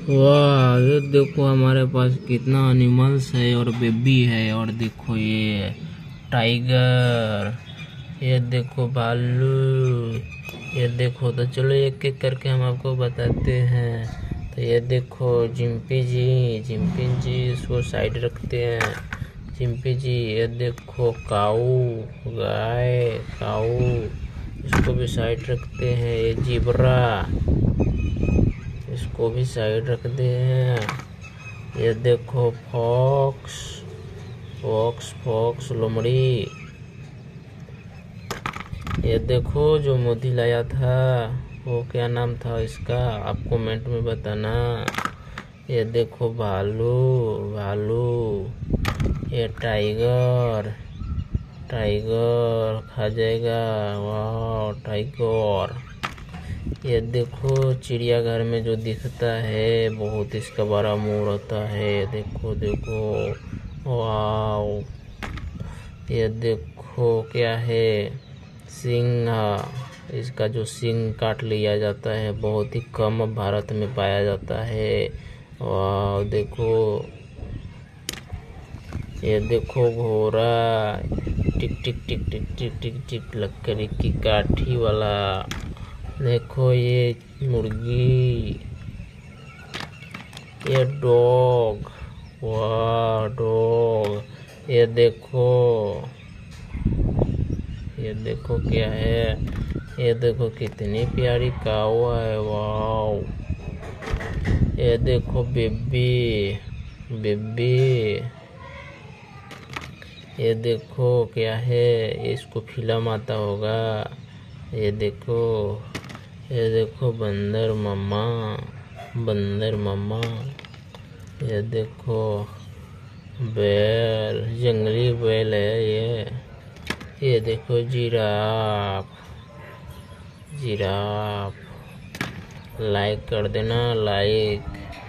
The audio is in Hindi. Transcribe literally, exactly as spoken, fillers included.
वाह, ये देखो हमारे पास कितना एनिमल्स है और बेबी है। और देखो ये टाइगर, ये देखो भालू, ये देखो। तो चलो एक एक करके हम आपको बताते हैं। तो ये देखो चिंपी जी, चिंपी जी इसको साइड रखते हैं। चिंपी जी, ये देखो काऊ, गाय, काऊ, इसको भी साइड रखते हैं। ये जिब्रा, इसको भी साइड रखते हैं। ये देखो फॉक्स, फॉक्स फॉक्स लोमड़ी। ये देखो जो मोदी लाया था वो क्या नाम था इसका, आप कमेंट में बताना। ये देखो भालू, भालू। ये टाइगर, टाइगर खा जाएगा। वाह टाइगर। ये देखो चिड़ियाघर में जो दिखता है, बहुत इसका बड़ा मुंह रहता है। देखो देखो, वाह। ये देखो क्या है, सिंह। इसका जो सिंह काट लिया जाता है, बहुत ही कम भारत में पाया जाता है। वाह देखो, ये देखो घोड़ा, टिक टिक टिक टिक टिक टिक टिक लकड़ी की काठी वाला। देखो ये मुर्गी, ये डॉग, वाह डॉग। ये देखो, ये देखो क्या है, ये देखो कितनी प्यारी काऊ है। वाह, ये देखो बेबी, बेबी। ये देखो क्या है, इसको फिल्म आता होगा। ये देखो, ये देखो बंदर मामा, बंदर मामा। ये देखो बैल, जंगली बैल है ये। ये देखो जिराफ, जिराफ। लाइक कर देना, लाइक।